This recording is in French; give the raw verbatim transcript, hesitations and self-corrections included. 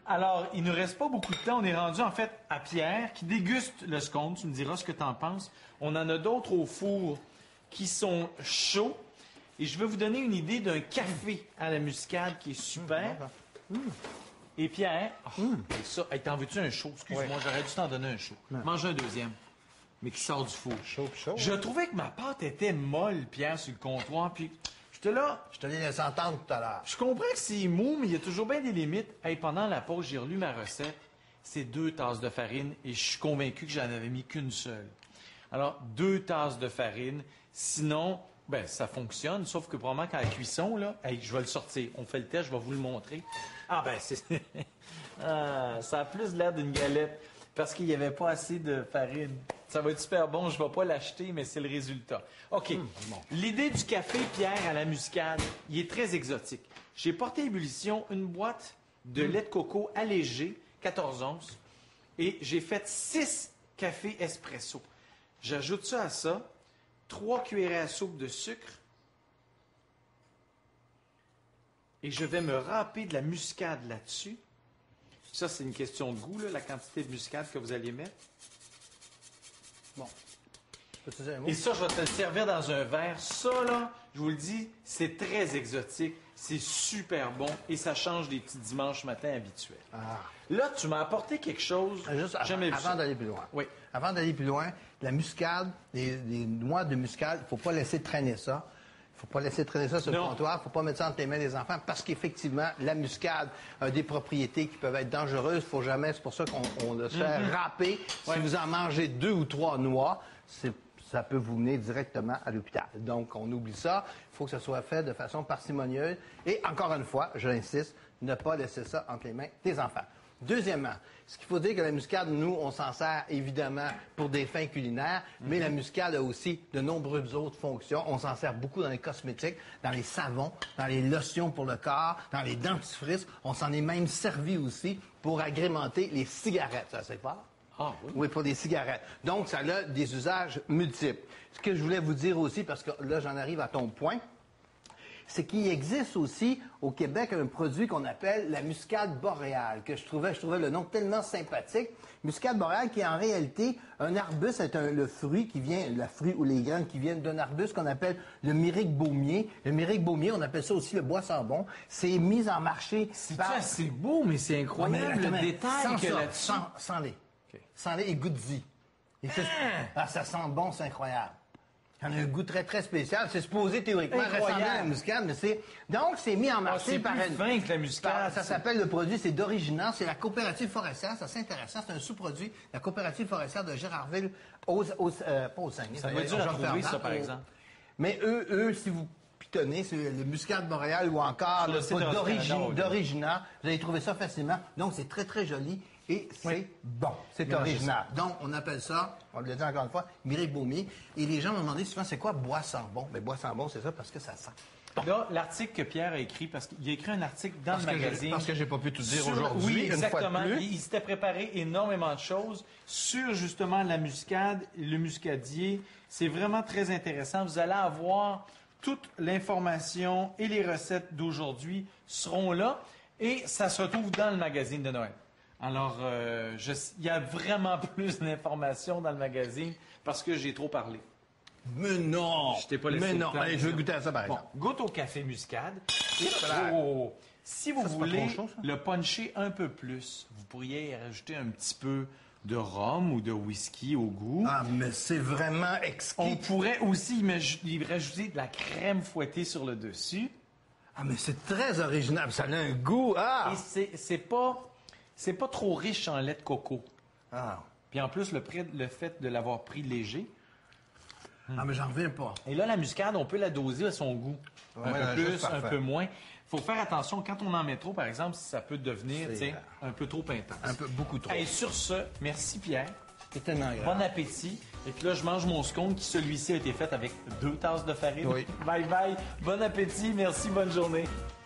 Alors, il ne nous reste pas beaucoup de temps. On est rendu, en fait, à Pierre, qui déguste le scone. Tu me diras ce que tu en penses. On en a d'autres au four qui sont chauds. Et je vais vous donner une idée d'un café à la muscade qui est super. Mmh. Et Pierre, oh, mmh. ça, hey, t'en veux-tu un chaud? Excuse-moi, ouais. J'aurais dû t'en donner un chaud. Non. Mange un deuxième, mais qui sort du four. Chaud, chaud. Je trouvais que ma pâte était molle, Pierre, sur le comptoir. Puis j'étais là. Je te l'ai laissé entendre tout à l'heure. Je comprends que c'est mou, mais il y a toujours bien des limites. Hey, pendant la pause, j'ai relu ma recette. C'est deux tasses de farine et je suis convaincu que j'en avais mis qu'une seule. Alors, deux tasses de farine. Sinon, ben ça fonctionne, sauf que probablement qu'à la cuisson, là, hey, je vais le sortir. On fait le test, je vais vous le montrer. Ah ben, c'est... ah, ça a plus l'air d'une galette parce qu'il n'y avait pas assez de farine. Ça va être super bon, je ne vais pas l'acheter, mais c'est le résultat. OK. Mmh, bon. L'idée du café Pierre à la muscade, il est très exotique. J'ai porté à ébullition une boîte de mmh. lait de coco allégé, quatorze onces, et j'ai fait six cafés espresso. J'ajoute ça à ça, trois cuillerées à soupe de sucre, et je vais me râper de la muscade là-dessus. Ça, c'est une question de goût, là, la quantité de muscade que vous allez mettre. Bon. Et ça, je vais te le servir dans un verre. Ça, là, je vous le dis, c'est très exotique. C'est super bon et ça change des petits dimanches matin habituels. Ah. Là, tu m'as apporté quelque chose. Juste avant, avant d'aller plus loin. Oui. Avant d'aller plus loin, la muscade, les, les noix de muscade, il ne faut pas laisser traîner ça. Il ne faut pas laisser traîner ça sur non. le comptoir. Il ne faut pas mettre ça entre les mains des enfants parce qu'effectivement, la muscade a des propriétés qui peuvent être dangereuses. Il faut jamais, c'est pour ça qu'on on le fait mm-hmm. râper. Ouais. Si vous en mangez deux ou trois noix, c'est ça peut vous mener directement à l'hôpital. Donc, on oublie ça. Il faut que ce soit fait de façon parcimonieuse. Et encore une fois, j'insiste, ne pas laisser ça entre les mains des enfants. Deuxièmement, ce qu'il faut dire que la muscade, nous, on s'en sert évidemment pour des fins culinaires, mm-hmm. mais la muscade a aussi de nombreuses autres fonctions. On s'en sert beaucoup dans les cosmétiques, dans les savons, dans les lotions pour le corps, dans les dentifrices. On s'en est même servi aussi pour agrémenter les cigarettes. Ça, c'est fort. Ah, oui. oui, pour des cigarettes. Donc, ça a des usages multiples. Ce que je voulais vous dire aussi, parce que là, j'en arrive à ton point, c'est qu'il existe aussi au Québec un produit qu'on appelle la muscade boréale, que je trouvais, je trouvais le nom tellement sympathique. Muscade boréale qui est en réalité un arbuste, c'est un, le fruit qui vient, le fruit ou les graines qui viennent d'un arbuste qu'on appelle le myrique baumier. Le myrique baumier, on appelle ça aussi le bois sans bon. C'est mis en marché. C'est par... c'est beau, mais c'est incroyable ouais, mais, le détail que là-dessus. Sans, sans lait. Okay. Sans lait et goût-y. Et ça, ah, ça sent bon, c'est incroyable. Ça a un goût très, très spécial. C'est supposé théoriquement ressembler à la muscade, mais c'est... Donc, c'est mis en marché oh, par... C'est plus fin que la muscade. Par, ça s'appelle, le produit, c'est d'Origina. C'est la coopérative forestière. Ça, c'est intéressant. C'est un sous-produit. La coopérative forestière de Gérardville, aux, aux, euh, pas au Saguenay. Ça doit être dur à trouver, ça, par exemple. Mais eux, eux, si vous pitonnez, c'est le muscade boréal ou encore le pot d'Origina, vous allez trouver ça facilement. Donc, c'est très, très joli. Et c'est oui. bon, c'est original. Donc, on appelle ça, on le dit encore une fois, myrique baumier. Et les gens m'ont demandé souvent, c'est quoi bois sans bon? Mais bois sans bon, c'est ça parce que ça sent. Bon. Là, l'article que Pierre a écrit, parce qu'il a écrit un article dans parce le magazine. Parce que j'ai pas pu tout dire sur... aujourd'hui. Oui, exactement. Une fois de plus. Il, il s'était préparé énormément de choses sur justement la muscade, le muscadier. C'est vraiment très intéressant. Vous allez avoir toute l'information et les recettes d'aujourd'hui seront là. Et ça se retrouve dans le magazine de Noël. Alors, euh, je, il y a vraiment plus d'informations dans le magazine parce que j'ai trop parlé. Mais non! Je t'ai pas laissé Mais non! le temps. Allez, je vais goûter à ça, par exemple. Bon, goûte au café muscade. Et, oh, si vous ça, voulez chaud, le puncher un peu plus, vous pourriez rajouter un petit peu de rhum ou de whisky au goût. Ah, mais c'est vraiment exquis. On pourrait aussi y rajouter de la crème fouettée sur le dessus. Ah, mais c'est très original. Ça a un goût. Ah! Et c'est, c'est pas... C'est pas trop riche en lait de coco. Ah. Puis en plus, le, le fait de l'avoir pris léger. Ah, mais j'en reviens pas. Et là, la muscade, on peut la doser à son goût. Ouais, un peu plus, un peu moins. Il faut faire attention, quand on en met trop, par exemple, ça peut devenir un peu trop intense. Un peu, beaucoup trop. Et sur ce, merci Pierre. C'est tellement grave. Bon appétit. Et puis là, je mange mon scone qui, celui-ci, a été fait avec deux tasses de farine. Oui. Bye bye. Bon appétit. Merci. Bonne journée.